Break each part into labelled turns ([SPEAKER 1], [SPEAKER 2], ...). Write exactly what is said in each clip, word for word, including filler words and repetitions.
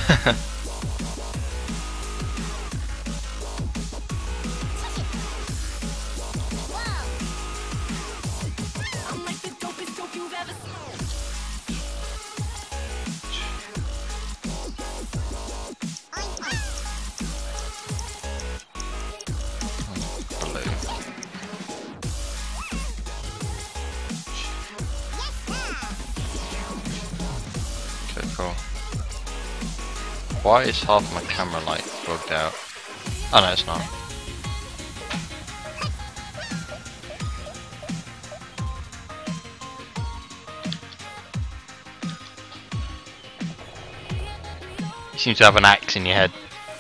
[SPEAKER 1] Cool. Why is half my camera light bugged out? Oh no, it's not. You seem to have an axe in your head.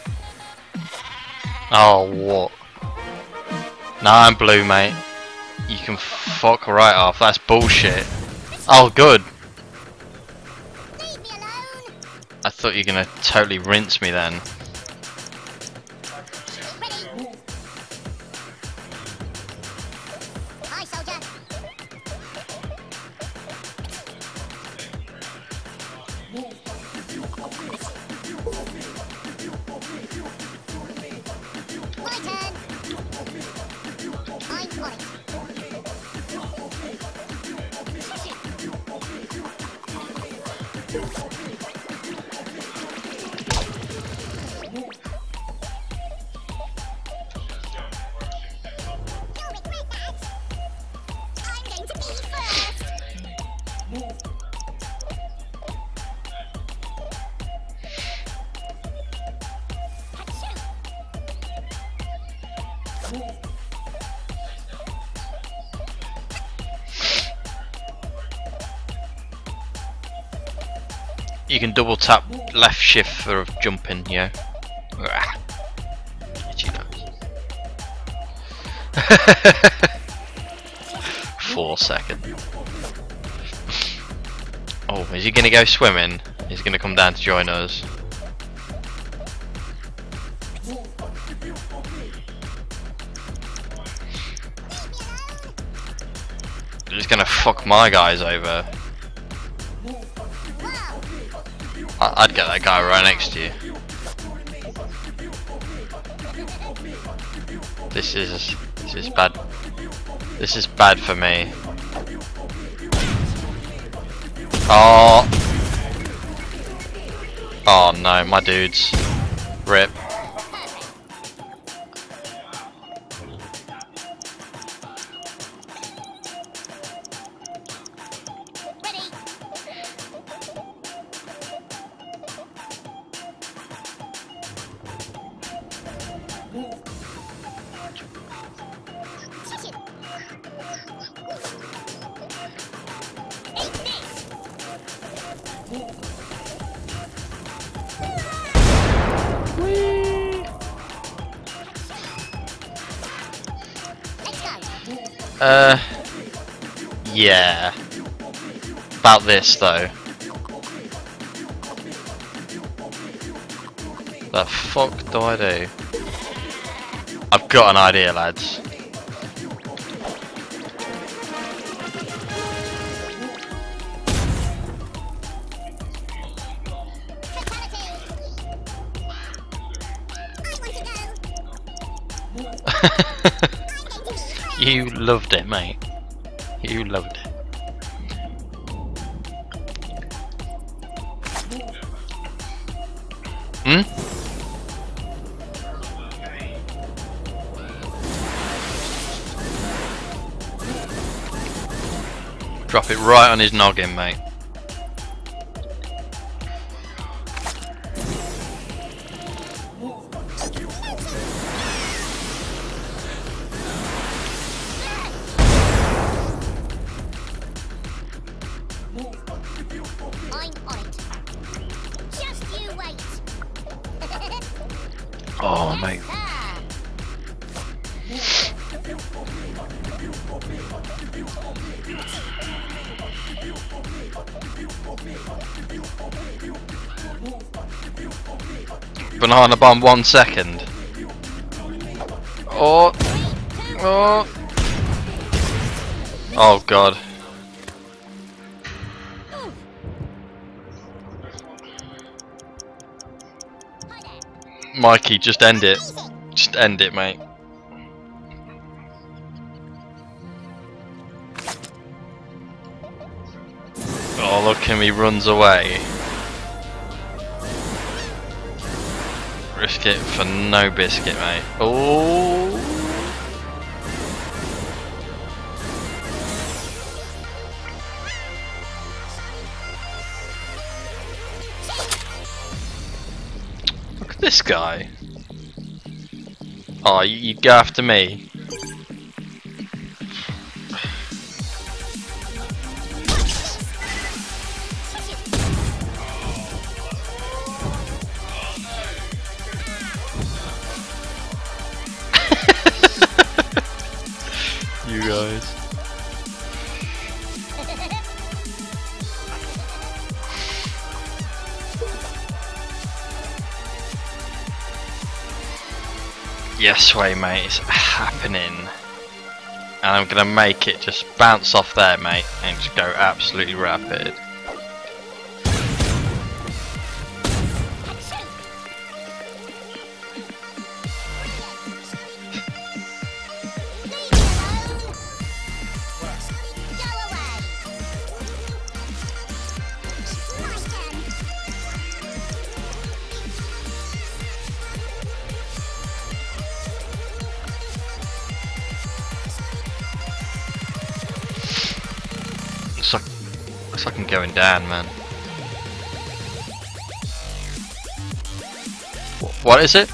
[SPEAKER 1] Oh, what? Nah, I'm blue, mate. You can fuck right off. That's bullshit. Oh, good. I thought you were gonna totally rinse me then. You can double tap left shift for jumping, yeah. Itchy nose. Four seconds. Oh, is he gonna go swimming? He's gonna come down to join us. He's gonna fuck my guys over. I'd get that guy right next to you. This is this is bad. This is bad for me. Oh. Oh no, my dudes. Rip. Uh, yeah. About this though. The fuck do I do? I've got an idea, lads. You loved it, mate. You loved it. Hmm? Drop it right on his noggin, mate. Oh, mate. Banana bomb one second. Oh. Oh. Oh god. Mikey, just end it. Just end it, mate. Oh, look him, he runs away. Risk it for no biscuit, mate. Oh. Look at this guy. Oh, you, you go after me. You guys. Yes way, mate, it's happening. And I'm gonna make it just bounce off there, mate, and just go absolutely rapid. Looks like, looks like I'm going down, man. Wh what is it?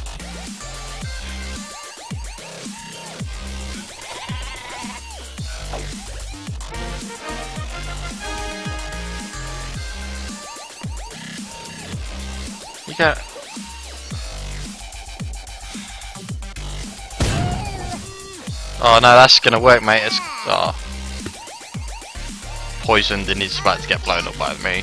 [SPEAKER 1] You got. Oh no, that's gonna work, mate. It's oh. Poisoned and he's about to get blown up by me.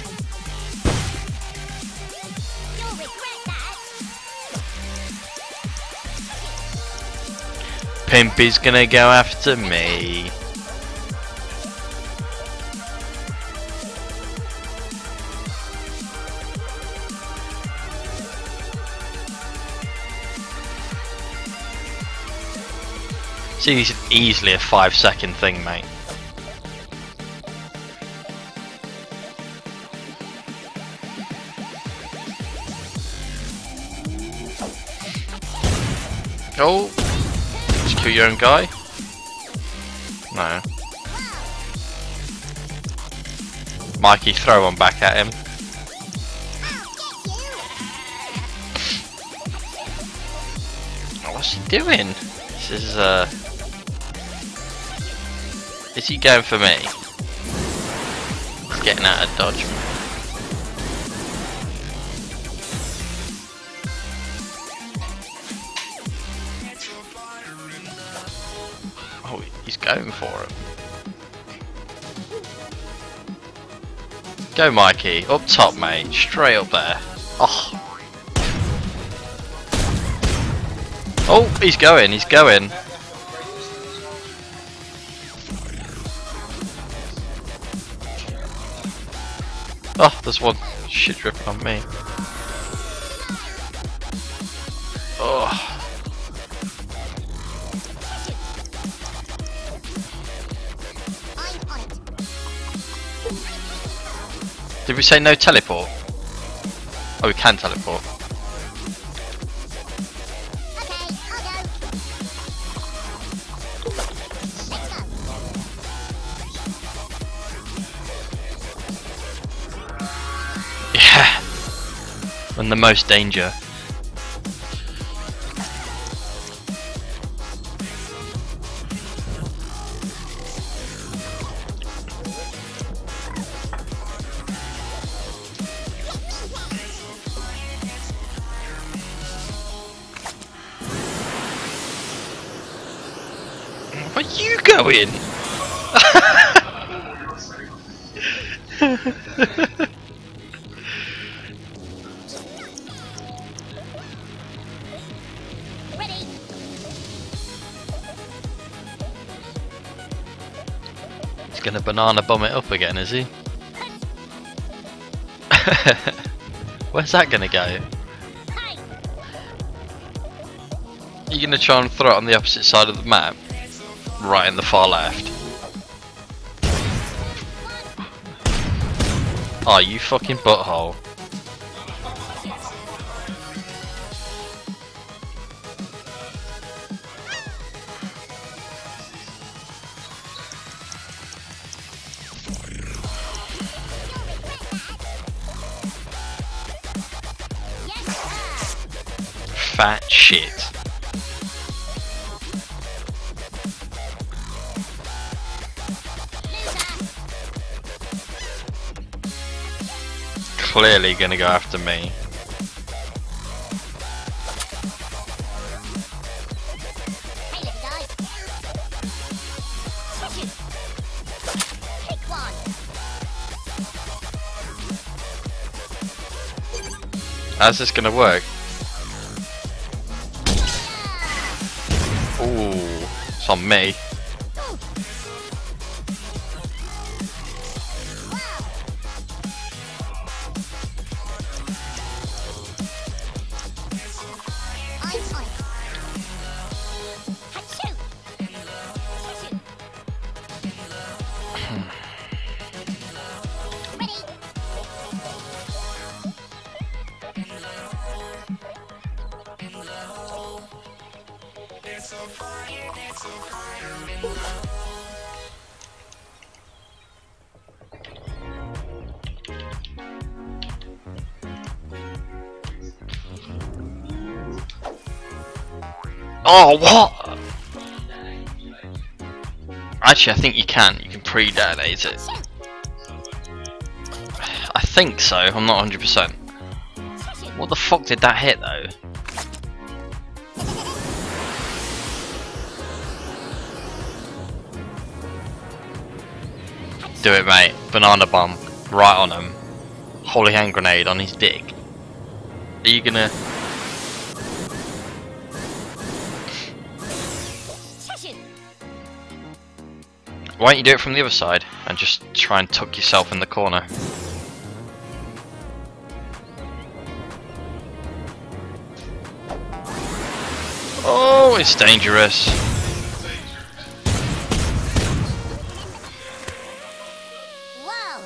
[SPEAKER 1] Pimpy's gonna go after me. See, this is easily a five second thing, mate. Oh, just kill your own guy? No. Mikey, throw one back at him. Oh, what's he doing? This is uh. Is he going for me? He's getting out of dodge. Oh, he's going for it. Go, Mikey. Up top, mate. Straight up there. Oh. Oh, he's going. He's going. Oh, there's one shit ripping on me. Oh. Did we say no teleport? Oh, we can teleport. Yeah, when the most danger. Where are you going? He's gonna banana bomb it up again, is he? Where's that gonna go? You gonna try and throw it on the opposite side of the map? Right in the far left. Oh, you fucking butthole. Fat shit. Clearly gonna go after me. How's this gonna work? Ooh, it's on me. Oh, what? Actually, I think you can. You can pre-detonate it. I think so. I'm not one hundred percent. What the fuck did that hit, though? Do it, mate. Banana bomb. Right on him. Holy hand grenade on his dick. Are you gonna... Why don't you do it from the other side and just try and tuck yourself in the corner? Oh, it's dangerous.
[SPEAKER 2] Whoa.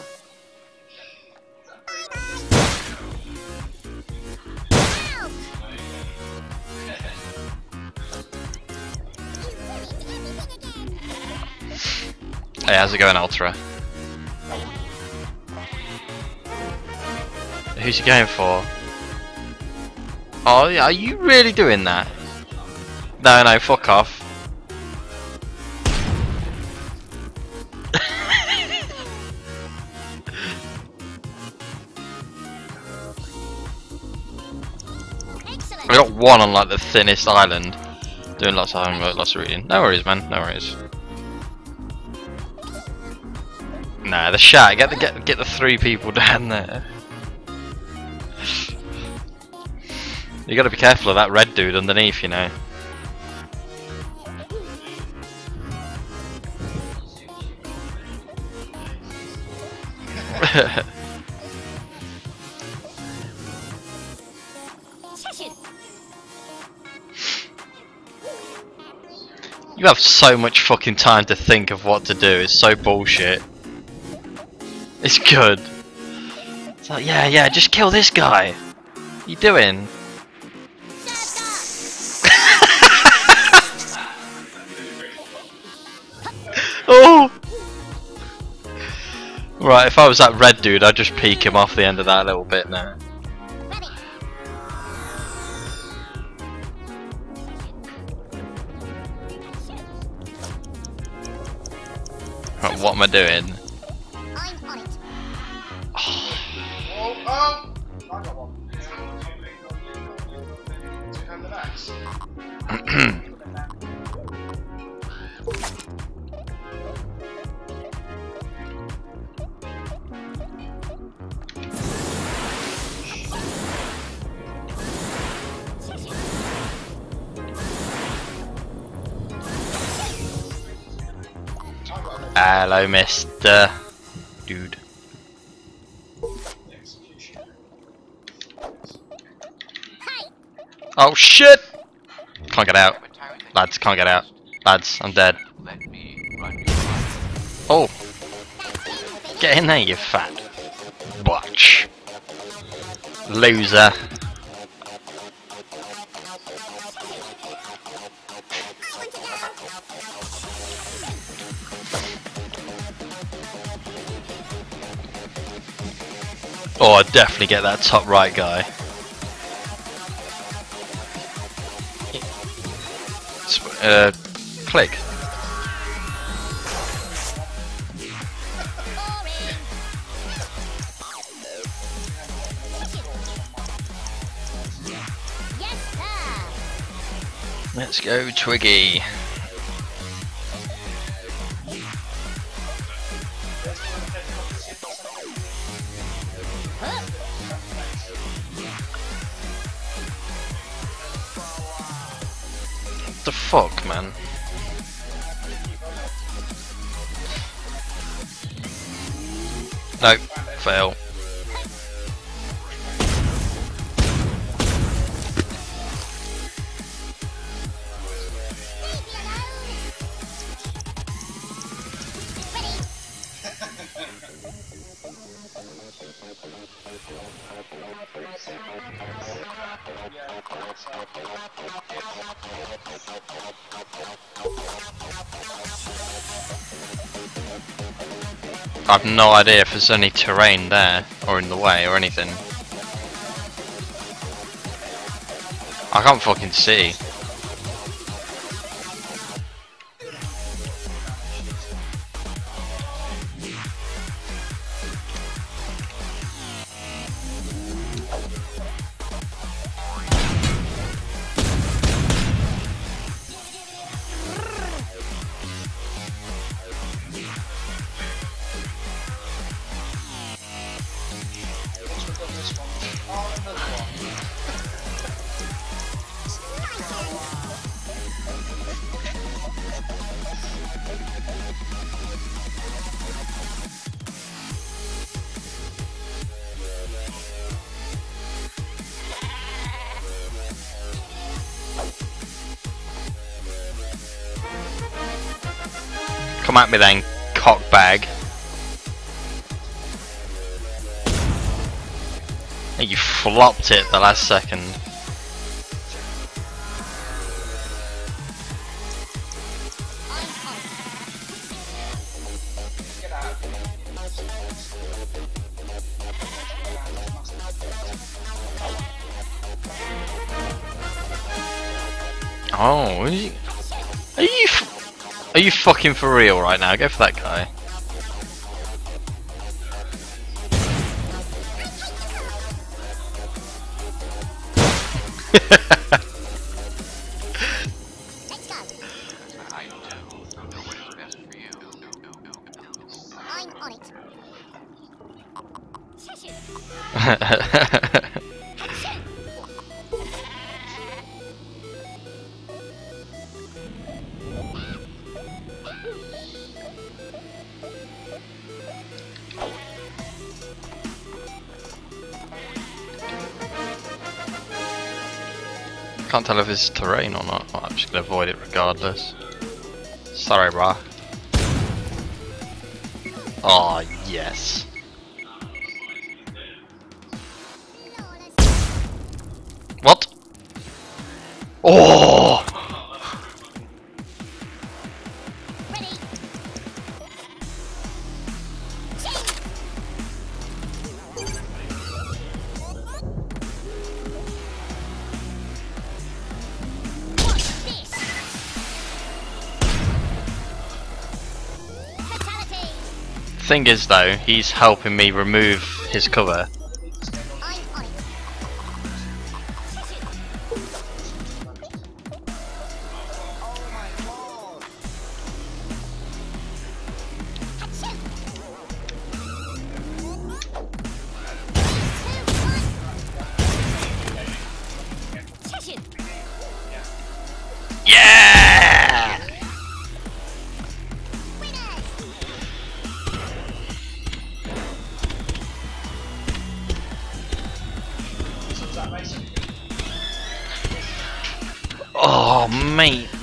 [SPEAKER 1] Hey, how's it going, Ultra? Who's he going for? Oh, yeah, are you really doing that? No, no, fuck off. I got one on like the thinnest island. Doing lots of homework, lots of reading. No worries, man, no worries. Nah, the shot. Get the get get the three people down there. You gotta be careful of that red dude underneath, you know. You have so much fucking time to think of what to do. It's so bullshit. It's good. It's like, yeah, yeah, just kill this guy. What are you doing? Oh! Right, if I was that red dude, I'd just peek him off the end of that little bit now. Right, what am I doing? Hello, Mister Dude. Oh shit! Can't get out. Lads, can't get out. Lads, I'm dead. Oh! Get in there, you fat butch. Loser. Oh, I'd definitely get that top right guy. Uh, click. Let's go, Twiggy. What the fuck, man? No, fail. I've no idea if there's any terrain there, or in the way, or anything. I can't fucking see. Come at me then, cockbag. Hey, you flopped it the last second. Oh, are you, are you, f are you fucking for real right now? Go for that guy.
[SPEAKER 2] I'm on it.
[SPEAKER 1] Can't tell if it's terrain or not. Well, I'm just gonna avoid it regardless. Sorry, brah. Oh yes. What? Oh!
[SPEAKER 2] Ready. What's this? Fatality.
[SPEAKER 1] Thing is though, he's helping me remove his cover.
[SPEAKER 2] I'm on it.
[SPEAKER 1] Yeah! Oh, mate.